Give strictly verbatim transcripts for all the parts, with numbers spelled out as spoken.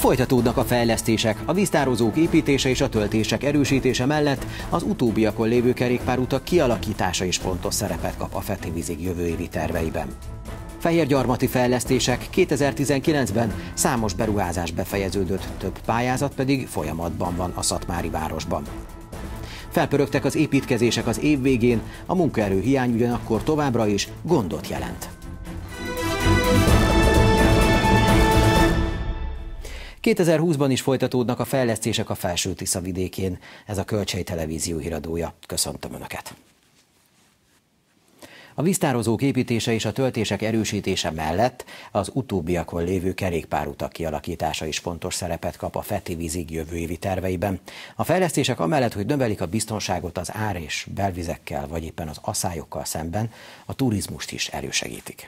Folytatódnak a fejlesztések, a víztározók építése és a töltések erősítése mellett az utóbbiakon lévő kerékpárutak kialakítása is fontos szerepet kap a Feti Vízig jövő évi terveiben. Fehérgyarmati fejlesztések kétezer-tizenkilencben számos beruházás befejeződött, több pályázat pedig folyamatban van a szatmári városban. Felpörögtek az építkezések az év végén, a munkaerő hiány ugyanakkor továbbra is gondot jelent. kétezer-húszban is folytatódnak a fejlesztések a Felső-Tisza vidékén. Ez a Kölcsey Televízió híradója. Köszöntöm Önöket! A víztározók építése és a töltések erősítése mellett az utóbbiakon lévő kerékpárutak kialakítása is fontos szerepet kap a Feti Vízig jövő évi terveiben. A fejlesztések amellett, hogy növelik a biztonságot az ár- és belvizekkel, vagy éppen az aszályokkal szemben, a turizmust is elősegítik.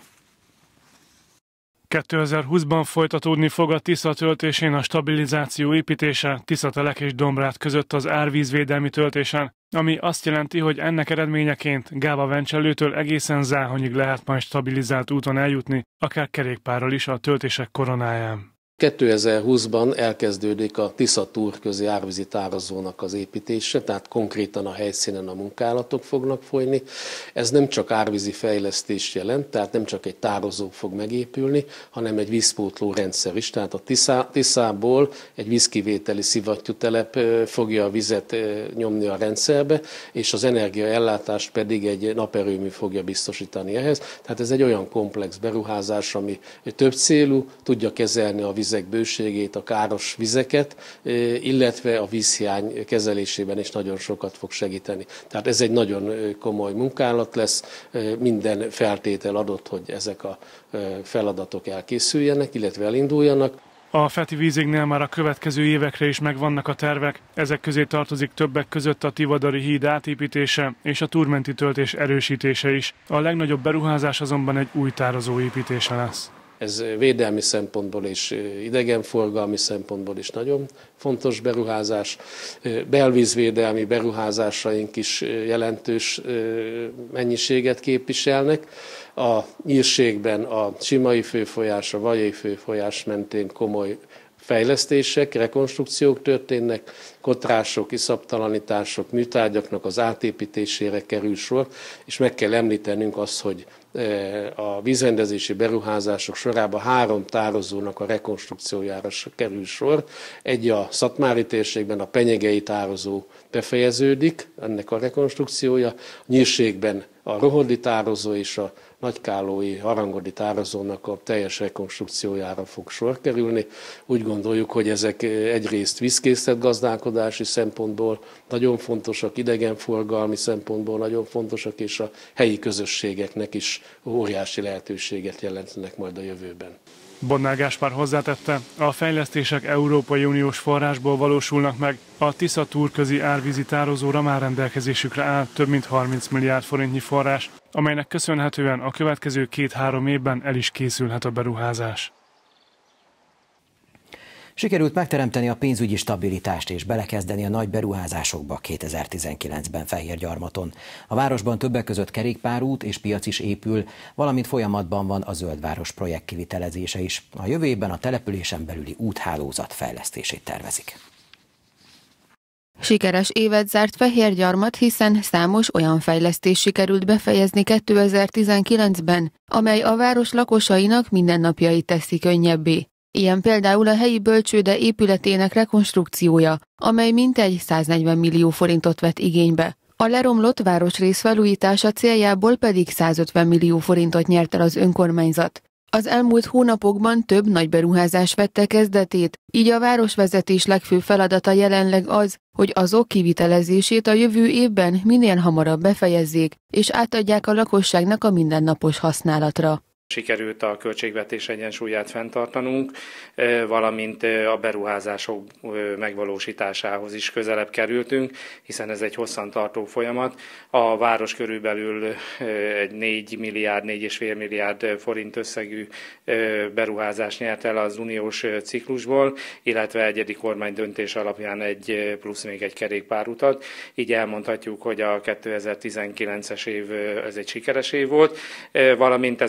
kétezer-húszban folytatódni fog a Tisza töltésén a stabilizáció építése Tiszatelek és Dombrát között az árvízvédelmi töltésen, ami azt jelenti, hogy ennek eredményeként Gáva-Vencselőtől egészen Záhonyig lehet majd stabilizált úton eljutni, akár kerékpárral is a töltések koronáján. kétezer-húszban elkezdődik a Tisza-Túrközi árvízi tározónak az építése, tehát konkrétan a helyszínen a munkálatok fognak folyni. Ez nem csak árvízi fejlesztést jelent, tehát nem csak egy tározó fog megépülni, hanem egy vízpótló rendszer is. Tehát a Tiszá, Tiszából egy vízkivételi szivattyútelep fogja a vizet nyomni a rendszerbe, és az energiaellátást pedig egy naperőmű fogja biztosítani ehhez. Tehát ez egy olyan komplex beruházás, ami több célú, tudja kezelni a vizek bőségét, a káros vizeket, illetve a vízhiány kezelésében is nagyon sokat fog segíteni. Tehát ez egy nagyon komoly munkálat lesz, minden feltétel adott, hogy ezek a feladatok elkészüljenek, illetve elinduljanak. A Feti Vízignél már a következő évekre is megvannak a tervek, ezek közé tartozik többek között a Tivadari híd átépítése és a túrmenti töltés erősítése is. A legnagyobb beruházás azonban egy új tározó építése lesz. Ez védelmi szempontból és idegenforgalmi szempontból is nagyon fontos beruházás. Belvízvédelmi beruházásaink is jelentős mennyiséget képviselnek. A nyírségben a Csimai főfolyás, a Vajai főfolyás mentén komoly fejlesztések, rekonstrukciók történnek, kotrások, iszaptalanítások, műtárgyaknak az átépítésére kerül sor, és meg kell említenünk azt, hogy a vízrendezési beruházások sorában három tározónak a rekonstrukciójára kerül sor. Egy a szatmári térségben, a penyegei tározó befejeződik, ennek a rekonstrukciója, a nyírségben a rohodi tározó és a nagykálói harangodi tározónak a teljes rekonstrukciójára fog sor kerülni. Úgy gondoljuk, hogy ezek egyrészt vízkészletgazdálkodási szempontból nagyon fontosak, idegenforgalmi szempontból nagyon fontosak, és a helyi közösségeknek is óriási lehetőséget jelentenek majd a jövőben. Bodnár Gáspár hozzátette, a fejlesztések Európai Uniós forrásból valósulnak meg, a Tisza-Túrközi árvízi tározóra már rendelkezésükre áll több mint harminc milliárd forintnyi forrás, amelynek köszönhetően a következő két-három évben el is készülhet a beruházás. Sikerült megteremteni a pénzügyi stabilitást és belekezdeni a nagy beruházásokba kétezer-tizenkilencben Fehérgyarmaton. A városban többek között kerékpárút és piac is épül, valamint folyamatban van a Zöldváros projekt kivitelezése is. A jövő évben a településen belüli úthálózat fejlesztését tervezik. Sikeres évet zárt Fehérgyarmat, hiszen számos olyan fejlesztés sikerült befejezni kétezer-tizenkilencben, amely a város lakosainak mindennapjait teszi könnyebbé. Ilyen például a helyi bölcsőde épületének rekonstrukciója, amely mintegy száznegyven millió forintot vett igénybe. A leromlott városrész felújítása céljából pedig százötven millió forintot nyert el az önkormányzat. Az elmúlt hónapokban több nagy beruházás vette kezdetét, így a városvezetés legfőbb feladata jelenleg az, hogy azok kivitelezését a jövő évben minél hamarabb befejezzék, és átadják a lakosságnak a mindennapos használatra. Sikerült a költségvetés egyensúlyát fenntartanunk, valamint a beruházások megvalósításához is közelebb kerültünk, hiszen ez egy hosszantartó folyamat. A város körülbelül egy négy milliárd, négy egész öt milliárd forint összegű beruházást nyert el az uniós ciklusból, illetve egyedi kormány döntés alapján egy plusz még egy kerékpárutat. Így elmondhatjuk, hogy a kétezer-tizenkilences év ez egy sikeres év volt, valamint ezeknek a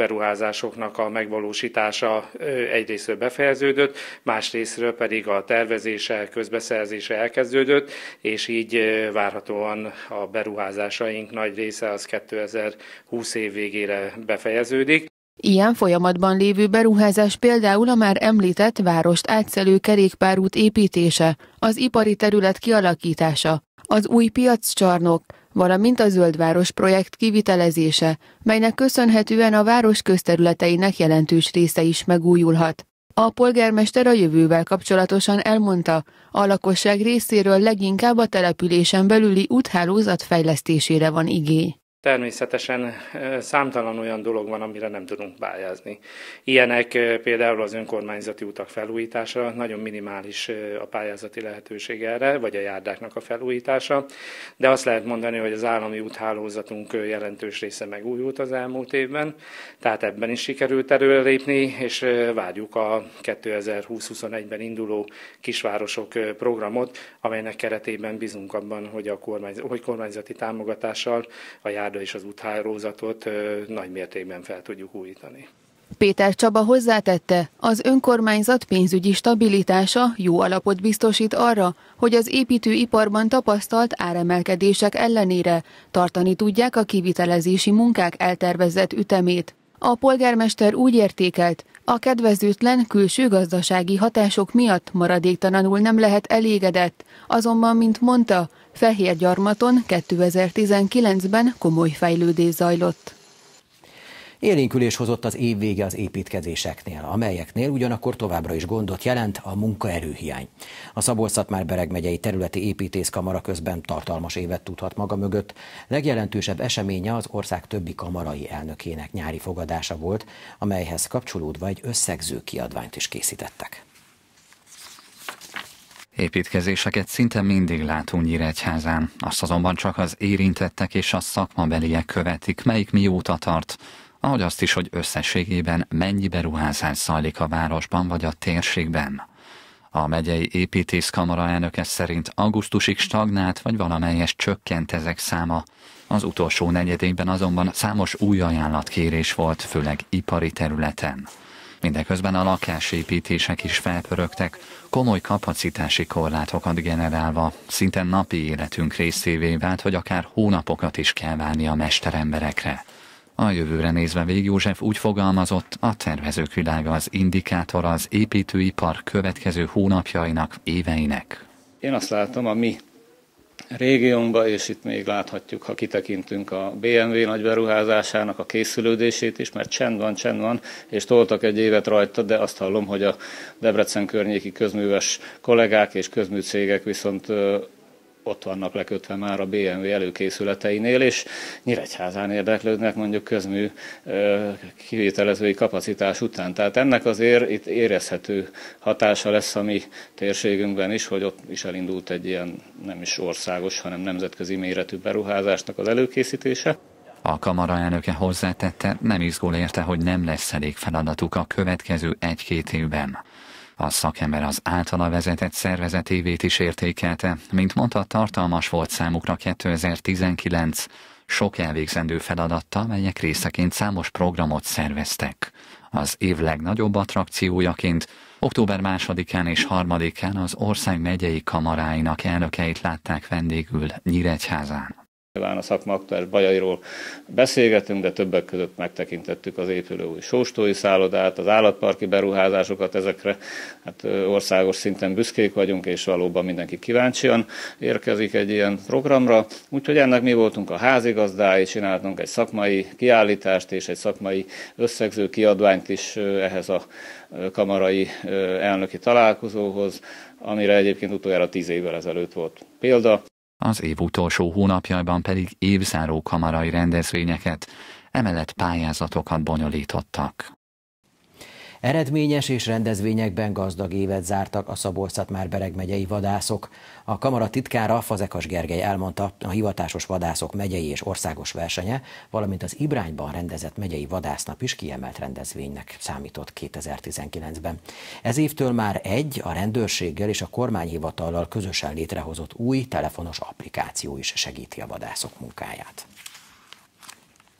beruházásoknak a megvalósítása egyrészről befejeződött, másrészről pedig a tervezése, közbeszerzése elkezdődött, és így várhatóan a beruházásaink nagy része az kétezer-húsz év végére befejeződik. Ilyen folyamatban lévő beruházás például a már említett várost átszelő kerékpárút építése, az ipari terület kialakítása, az új piaccsarnok, valamint a Zöldváros projekt kivitelezése, melynek köszönhetően a város közterületeinek jelentős része is megújulhat. A polgármester a jövővel kapcsolatosan elmondta, a lakosság részéről leginkább a településen belüli úthálózat fejlesztésére van igény. Természetesen számtalan olyan dolog van, amire nem tudunk pályázni. Ilyenek például az önkormányzati utak felújítása, nagyon minimális a pályázati lehetőség erre, vagy a járdáknak a felújítása, de azt lehet mondani, hogy az állami úthálózatunk jelentős része megújult az elmúlt évben, tehát ebben is sikerült előrelépni, és várjuk a kétezer-húsz-huszonegyben induló kisvárosok programot, amelynek keretében bízunk abban, hogy a kormányzati, hogy kormányzati támogatással a járda és az úthálózatot nagy mértékben fel tudjuk újítani. Péter Csaba hozzátette, az önkormányzat pénzügyi stabilitása jó alapot biztosít arra, hogy az építőiparban tapasztalt áremelkedések ellenére tartani tudják a kivitelezési munkák eltervezett ütemét. A polgármester úgy értékelt, a kedvezőtlen külső gazdasági hatások miatt maradéktalanul nem lehet elégedett, azonban, mint mondta, Fehérgyarmaton kétezer-tizenkilencben komoly fejlődés zajlott. Élénkülés hozott az év vége az építkezéseknél, amelyeknél ugyanakkor továbbra is gondot jelent a munkaerőhiány. A Szabolcs-Szatmár-Bereg megyei területi építészkamara közben tartalmas évet tudhat maga mögött. Legjelentősebb eseménye az ország többi kamarai elnökének nyári fogadása volt, amelyhez kapcsolódva egy összegző kiadványt is készítettek. Építkezéseket szinte mindig látunk Nyíregyházán, azt azonban csak az érintettek és a szakmabeliek követik, melyik mióta tart, ahogy azt is, hogy összességében mennyi beruházás zajlik a városban vagy a térségben. A megyei építészkamara elnöke szerint augusztusig stagnált vagy valamelyes csökkent ezek száma. Az utolsó negyedékben azonban számos új ajánlatkérés volt, főleg ipari területen. Mindeközben a lakásépítések is felpörögtek, komoly kapacitási korlátokat generálva, szinte napi életünk részévé vált, hogy akár hónapokat is kell várni a mesteremberekre. A jövőre nézve Vég József úgy fogalmazott, a tervezők világa az indikátor az építőipar következő hónapjainak, éveinek. Én azt látom, a mi régiónkban, és itt még láthatjuk, ha kitekintünk a bé em vé nagy beruházásának a készülődését is, mert csend van, csend van, és toltak egy évet rajta, de azt hallom, hogy a Debrecen környéki közműves kollégák és közműcégek viszont ott vannak lekötve már a bé em vé előkészületeinél, és Nyíregyházán érdeklődnek mondjuk közmű kivitelezői kapacitás után. Tehát ennek azért itt érezhető hatása lesz a mi térségünkben is, hogy ott is elindult egy ilyen nem is országos, hanem nemzetközi méretű beruházásnak az előkészítése. A kamara elnöke hozzátette, nem izgul érte, hogy nem lesz elég feladatuk a következő egy-két évben. A szakember az általa vezetett szervezet évét is értékelte, mint mondta, tartalmas volt számukra kétezer-tizenkilenc, sok elvégzendő feladattal, melyek részeként számos programot szerveztek. Az év legnagyobb attrakciójaként október másodikán és harmadikán az ország megyei kamaráinak elnökeit látták vendégül Nyíregyházán. Nyilván a szakma aktuális bajairól beszélgetünk, de többek között megtekintettük az épülő új sóstói szállodát, az állatparki beruházásokat, ezekre hát országos szinten büszkék vagyunk, és valóban mindenki kíváncsian érkezik egy ilyen programra. Úgyhogy ennek mi voltunk a házigazdái, csináltunk egy szakmai kiállítást és egy szakmai összegző kiadványt is ehhez a kamarai elnöki találkozóhoz, amire egyébként utoljára tíz évvel ezelőtt volt példa. Az év utolsó hónapjaiban pedig évzáró kamarai rendezvényeket, emellett pályázatokat bonyolítottak. Eredményes és rendezvényekben gazdag évet zártak a Szabolcs-Szatmár-Bereg megyei vadászok. A kamara titkára, Fazekas Gergely elmondta, a hivatásos vadászok megyei és országos versenye, valamint az Ibrányban rendezett megyei vadásznap is kiemelt rendezvénynek számított kétezer-tizenkilencben. Ez évtől már egy, a rendőrséggel és a kormányhivatallal közösen létrehozott új telefonos applikáció is segíti a vadászok munkáját.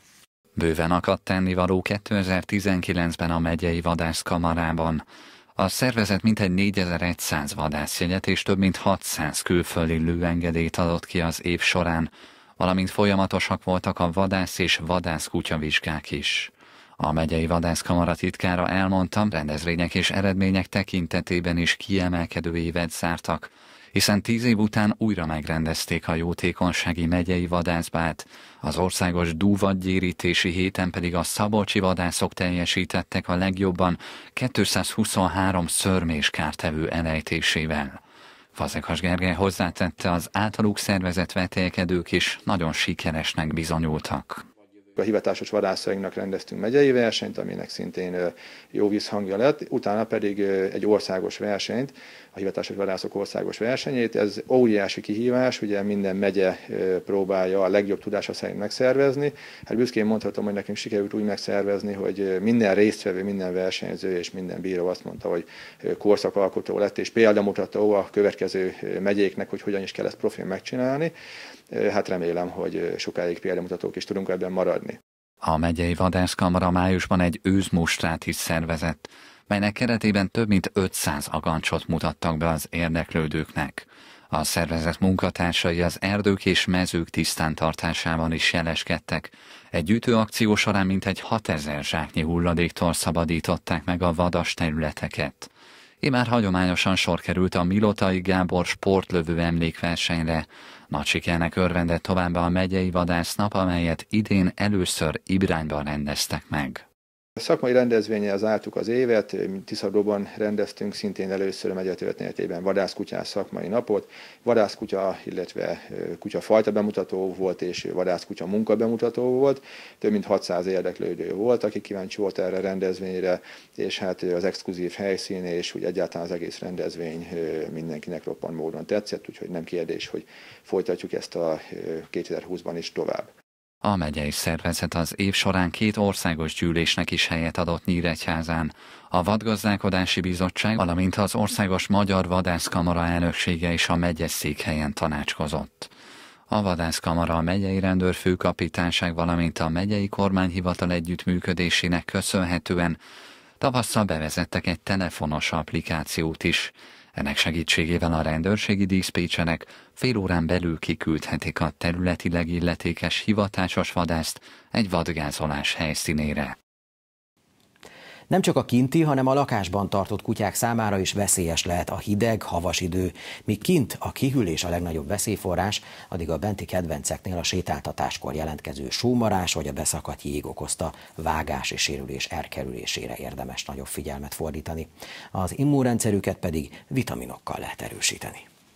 Bőven akadt tennivaló kétezer-tizenkilencben a megyei vadászkamarában. A szervezet mintegy négyezer-száz vadászjegyet és több mint hatszáz külföldi lőengedélyt adott ki az év során, valamint folyamatosak voltak a vadász és vadászkutyavizsgák is. A megyei vadászkamara titkára elmondta, rendezvények és eredmények tekintetében is kiemelkedő évet zártak, hiszen tíz év után újra megrendezték a jótékonysági megyei vadászbált, az országos dúvadgyérítési héten pedig a szabolcsi vadászok teljesítettek a legjobban kétszázhuszonhárom szörmés kártevő elejtésével. Fazekas Gergely hozzátette, az általuk szervezett vetélkedők is nagyon sikeresnek bizonyultak. A hivatásos vadászainknak rendeztünk megyei versenyt, aminek szintén jó visszhangja lett, utána pedig egy országos versenyt, a hivatásos vadászok országos versenyét. Ez óriási kihívás, ugye minden megye próbálja a legjobb tudása szerint megszervezni. Hát büszkén mondhatom, hogy nekünk sikerült úgy megszervezni, hogy minden résztvevő, minden versenyző és minden bíró azt mondta, hogy korszakalkotó lett, és példamutató a következő megyéknek, hogy hogyan is kell ezt profil megcsinálni. Hát remélem, hogy sokáig példamutatók is tudunk ebben maradni. A megyei vadászkamara májusban egy őzmustrát is szervezett, melynek keretében több mint ötszáz agancsot mutattak be az érdeklődőknek. A szervezet munkatársai az erdők és mezők tisztántartásában is jeleskedtek. Egy gyűjtőakció során mintegy hatezer zsáknyi hulladéktól szabadították meg a vadas területeket. Immár hagyományosan sor került a Milotai Gábor sportlövő emlékversenyre. Nagy sikernek örvendett továbbá a megyei vadásznap, amelyet idén először Ibrányban rendeztek meg. A szakmai rendezvénye az álltuk az évet, Tiszadóban rendeztünk szintén először a megye történetében vadászkutyás szakmai napot. Vadászkutya, illetve kutyafajta bemutató volt, és vadászkutya munka bemutató volt. Több mint hatszáz érdeklődő volt, aki kíváncsi volt erre a rendezvényre, és hát az exkluzív helyszín és úgy egyáltalán az egész rendezvény mindenkinek roppant módon tetszett, úgyhogy nem kérdés, hogy folytatjuk ezt a kétezer-húszban is tovább. A megyei szervezet az év során két országos gyűlésnek is helyet adott Nyíregyházán. A Vadgazdálkodási Bizottság, valamint az Országos Magyar Vadászkamara elnöksége is a megyeszékhelyen tanácskozott. A vadászkamara a megyei rendőrfőkapitányság, valamint a megyei kormányhivatal együttműködésének köszönhetően tavasszal bevezettek egy telefonos applikációt is. Ennek segítségével a rendőrségi diszpécserek fél órán belül kiküldhetik a területileg illetékes hivatásos vadászt egy vadgázolás helyszínére. Nem csak a kinti, hanem a lakásban tartott kutyák számára is veszélyes lehet a hideg, havas idő. Míg kint a kihűlés a legnagyobb veszélyforrás, addig a benti kedvenceknél a sétáltatáskor jelentkező sómarás vagy a beszakadt jég okozta vágás és sérülés elkerülésére érdemes nagyobb figyelmet fordítani. Az immunrendszerüket pedig vitaminokkal lehet erősíteni.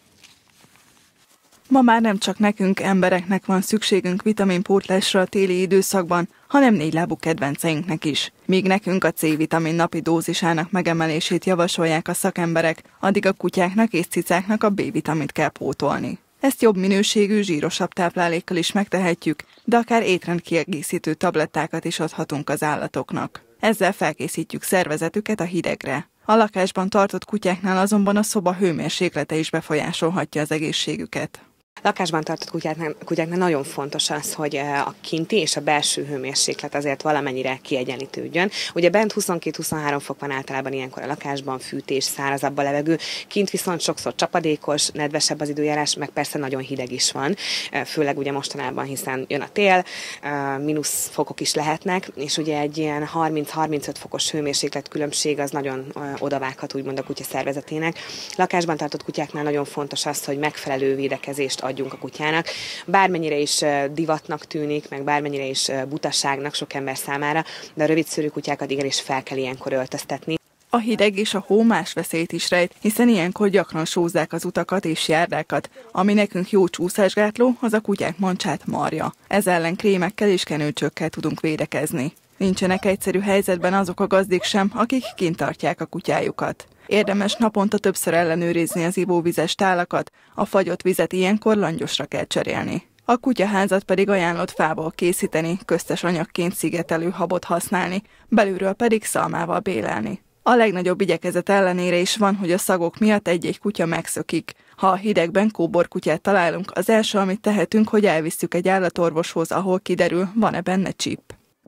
Ma már nem csak nekünk, embereknek van szükségünk vitaminpótlásra a téli időszakban, hanem négylábú kedvenceinknek is. Míg nekünk a C-vitamin napi dózisának megemelését javasolják a szakemberek, addig a kutyáknak és cicáknak a B-vitamint kell pótolni. Ezt jobb minőségű, zsírosabb táplálékkal is megtehetjük, de akár étrendkiegészítő tablettákat is adhatunk az állatoknak. Ezzel felkészítjük szervezetüket a hidegre. A lakásban tartott kutyáknál azonban a szoba hőmérséklete is befolyásolhatja az egészségüket. Lakásban tartott kutyáknál, kutyáknál nagyon fontos az, hogy a kinti és a belső hőmérséklet azért valamennyire kiegyenlítődjön. Ugye bent huszonkét-huszonhárom fok van általában ilyenkor a lakásban, fűtés, szárazabb a levegő, kint viszont sokszor csapadékos, nedvesebb az időjárás, meg persze nagyon hideg is van, főleg ugye mostanában, hiszen jön a tél, mínusz fokok is lehetnek, és ugye egy ilyen harminc-harmincöt fokos hőmérséklet különbség az nagyon odavághat úgymond a kutya szervezetének. Lakásban tartott kutyáknál nagyon fontos az, hogy megfelelő védekezést adjunk a kutyának. Bármennyire is divatnak tűnik, meg bármennyire is butaságnak sok ember számára, de a rövidszőrű kutyákat igenis fel kell ilyenkor öltöztetni. A hideg és a hó más veszélyt is rejt, hiszen ilyenkor gyakran sózzák az utakat és járdákat. Ami nekünk jó csúszásgátló, az a kutyák mancsát marja. Ez ellen krémekkel és kenőcsökkel tudunk védekezni. Nincsenek egyszerű helyzetben azok a gazdik sem, akik kint tartják a kutyájukat. Érdemes naponta többször ellenőrizni az ivóvizes tálakat, a fagyott vizet ilyenkor langyosra kell cserélni. A kutyaházat pedig ajánlott fából készíteni, köztes anyagként szigetelő habot használni, belülről pedig szalmával bélelni. A legnagyobb igyekezet ellenére is van, hogy a szagok miatt egy-egy kutya megszökik. Ha a hidegben kóborkutyát találunk, az első, amit tehetünk, hogy elvisszük egy állatorvoshoz, ahol kiderül, van-e benne csíp.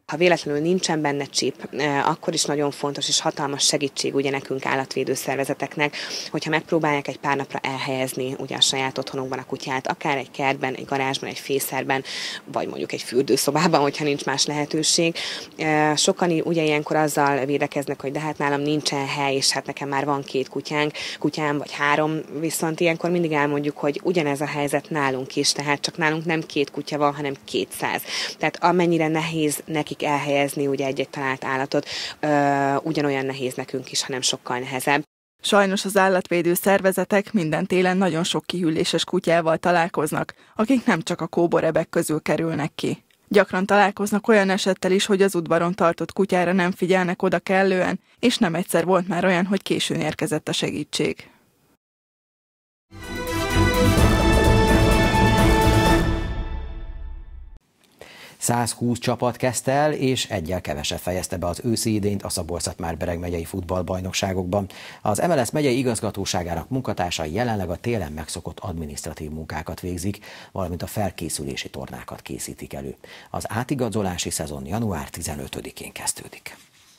Ha véletlenül nincsen benne csip, akkor is nagyon fontos és hatalmas segítség ugye nekünk állatvédő szervezeteknek, hogyha megpróbálják egy pár napra elhelyezni ugye a saját otthonukban a kutyát, akár egy kertben, egy garázsban, egy fészerben, vagy mondjuk egy fürdőszobában, hogyha nincs más lehetőség. Sokan ugye ilyenkor azzal védekeznek, hogy de hát nálam nincsen hely, és hát nekem már van két kutyánk, kutyám vagy három, viszont ilyenkor mindig elmondjuk, hogy ugyanez a helyzet nálunk is, tehát csak nálunk nem két kutya van, hanem kétszáz. Tehát amennyire nehéz nekik elhelyezni ugye egy-egy talált állatot, ö, ugyanolyan nehéz nekünk is, hanem sokkal nehezebb. Sajnos az állatvédő szervezetek minden télen nagyon sok kihűléses kutyával találkoznak, akik nem csak a kóborebek közül kerülnek ki. Gyakran találkoznak olyan esettel is, hogy az udvaron tartott kutyára nem figyelnek oda kellően, és nem egyszer volt már olyan, hogy későn érkezett a segítség. százhúsz csapat kezdte el, és egyel kevesebb fejezte be az őszi idényt a Szabolcs-Szatmár-Bereg megyei futballbajnokságokban. Az em el es megyei igazgatóságának munkatársai jelenleg a télen megszokott adminisztratív munkákat végzik, valamint a felkészülési tornákat készítik elő. Az átigazolási szezon január tizenötödikén kezdődik.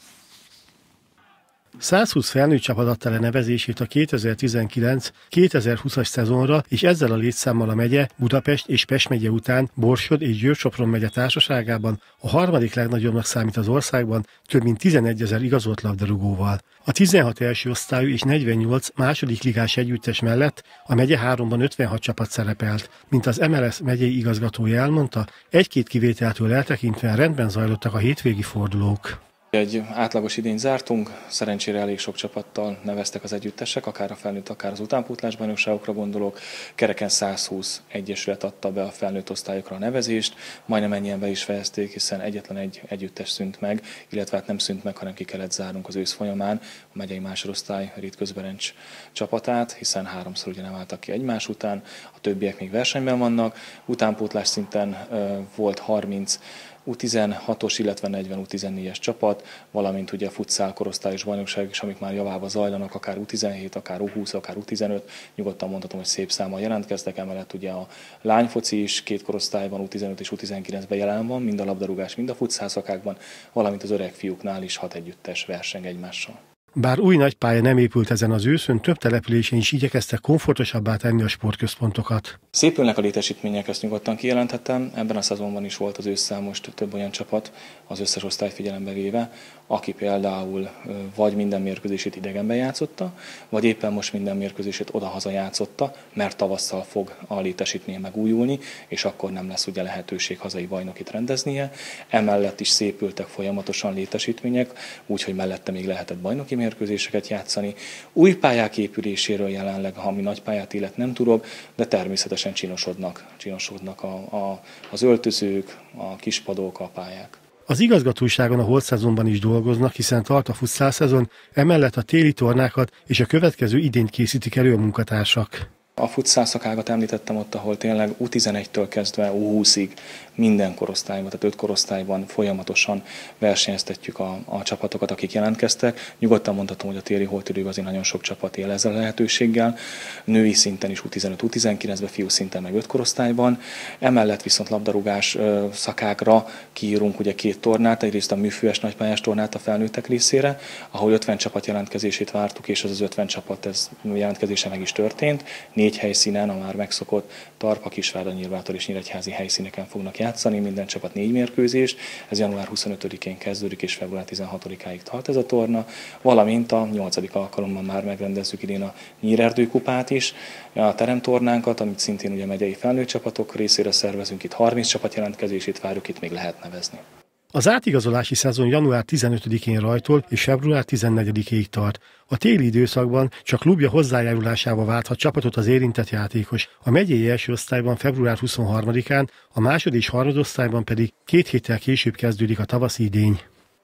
százhúsz felnőtt csapat adta le nevezését a kétezer-tizenkilenc kétezer-húszas szezonra, és ezzel a létszámmal a megye, Budapest és Pest megye után Borsod és Győr-Sopron megye társaságában a harmadik legnagyobbnak számít az országban, több mint tizenegyezer igazolt labdarúgóval. A tizenhat első osztályú és negyvennyolc második ligás együttes mellett a megye háromban ötvenhat csapat szerepelt. Mint az em el es megyei igazgatója elmondta, egy-két kivételtől eltekintve rendben zajlottak a hétvégi fordulók. Egy átlagos idényt zártunk, szerencsére elég sok csapattal neveztek az együttesek, akár a felnőtt, akár az utánpótlás bajnokságokra gondolok. Kereken százhúsz egyesület adta be a felnőtt osztályokra a nevezést, majdnem ennyien be is fejezték, hiszen egyetlen egy együttes szűnt meg, illetve hát nem szűnt meg, hanem ki kellett zárnunk az ősz folyamán a megyei másodosztály Rit Közberencs csapatát, hiszen háromszor ugye nem álltak ki egymás után, a többiek még versenyben vannak. Utánpótlás szinten volt harminc U tizenhatos, illetve negyven U tizennégyes csapat, valamint ugye a futszál korosztályos bajnokság is, amik már javába zajlanak, akár U tizenhét, akár U húsz, akár U tizenöt, nyugodtan mondhatom, hogy szép számmal jelentkeztek, emellett ugye a lányfoci is két korosztályban, U tizenöt és U tizenkilencben jelen van, mind a labdarúgás, mind a futszál szakákban, valamint az öreg fiúknál is hat együttes verseng egymással. Bár új nagypálya nem épült ezen az őszön, több településen is igyekeztek komfortosabbá tenni a sportközpontokat. Szépülnek a létesítmények, ezt nyugodtan kijelenthetem. Ebben a szezonban is volt az ősszel most több olyan csapat, az összes osztályt figyelembe véve, aki például vagy minden mérkőzését idegenben játszotta, vagy éppen most minden mérkőzését oda-haza játszotta, mert tavasszal fog a létesítmény megújulni, és akkor nem lesz ugye lehetőség hazai bajnokit rendeznie. Emellett is szépültek folyamatosan létesítmények, úgyhogy mellette még lehetett bajnoki mérkőzéseket játszani. Új pályák épüléséről jelenleg, ha mi nagy pályát illet, nem tudok, de természetesen csinosodnak, csinosodnak a, a, az öltözők, a kispadok, a pályák. Az igazgatóságon a holt-szezonban is dolgoznak, hiszen tart a futsal-szezon, emellett a téli tornákat és a következő idényt készítik elő a munkatársak. A futszál szakágat említettem ott, ahol tényleg U tizenegytől kezdve U húszig minden korosztályban, tehát öt korosztályban folyamatosan versenyeztetjük a, a csapatokat, akik jelentkeztek. Nyugodtan mondhatom, hogy a téli holtidőben azért nagyon sok csapat él ezzel a lehetőséggel. Női szinten is U tizenöt, U tizenkilencben, fiú szinten meg öt korosztályban. Emellett viszont labdarúgás szakákra kiírunk ugye két tornát, egyrészt a műfőes nagypályás tornát a felnőttek részére, ahol ötven csapat jelentkezését vártuk, és az az ötven csapat ez jelentkezése meg is történt. Négy helyszínen, a már megszokott Tarpa, Kisvárda, Nyírbátor és Nyíregyházi helyszíneken fognak játszani, minden csapat négy mérkőzést. Ez január huszonötödikén kezdődik és február tizenhatodikáig tart ez a torna, valamint a nyolcadik alkalommal már megrendezzük idén a Nyírerdő kupát is, a teremtornánkat, amit szintén ugye megyei felnőtt csapatok részére szervezünk, itt harminc csapat jelentkezését várjuk, itt még lehet nevezni. Az átigazolási szezon január tizenötödikén rajtol és február tizennegyedikéig tart. A téli időszakban csak klubja hozzájárulásával válthat csapatot az érintett játékos. A megyei első osztályban február huszonharmadikán, a második és harmadosztályban pedig két héttel később kezdődik a tavaszi idény.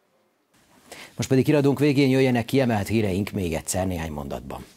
Most pedig iradónk végén jöjjenek kiemelt híreink még egyszer néhány mondatban.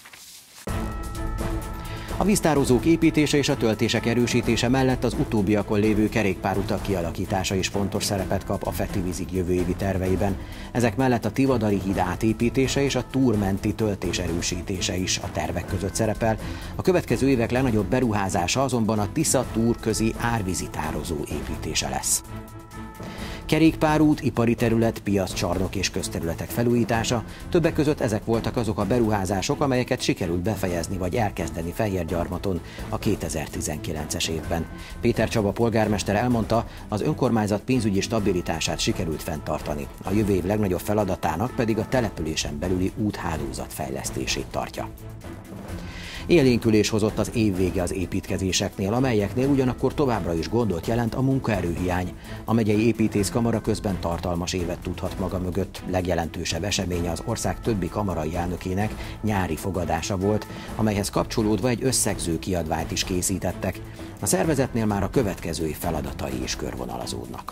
A víztározók építése és a töltések erősítése mellett az utóbbiakon lévő kerékpárutak kialakítása is fontos szerepet kap a Fettivízig jövő évi terveiben. Ezek mellett a Tivadari híd átépítése és a túrmenti töltés erősítése is a tervek között szerepel. A következő évek legnagyobb beruházása azonban a Tisza-túr közi árvízi tározó építése lesz. Kerékpárút, ipari terület, piac, csarnok és közterületek felújítása, többek között ezek voltak azok a beruházások, amelyeket sikerült befejezni vagy elkezdeni Fehérgyarmaton a kétezer-tizenkilences évben. Péter Csaba polgármester elmondta, az önkormányzat pénzügyi stabilitását sikerült fenntartani. A jövő év legnagyobb feladatának pedig a településen belüli úthálózat fejlesztését tartja. Élénkülés hozott az év vége az építkezéseknél, amelyeknél ugyanakkor továbbra is gondot jelent a munkaerőhiány. A megyei építészkamara közben tartalmas évet tudhat maga mögött. Legjelentősebb eseménye az ország többi kamarai elnökének nyári fogadása volt, amelyhez kapcsolódva egy összegző kiadványt is készítettek. A szervezetnél már a következő év feladatai is körvonalazódnak.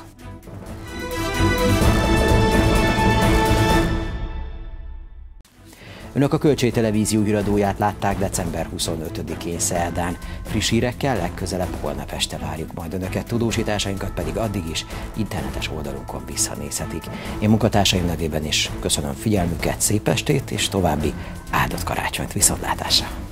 Önök a Kölcsey Televízió híradóját látták december huszonötödikén szerdán. Friss hírekkel legközelebb holnap este várjuk majd Önöket, tudósításainkat pedig addig is internetes oldalunkon visszanézhetik. Én munkatársaim nevében is köszönöm figyelmüket, szép estét és további áldott karácsonyt, viszontlátásra!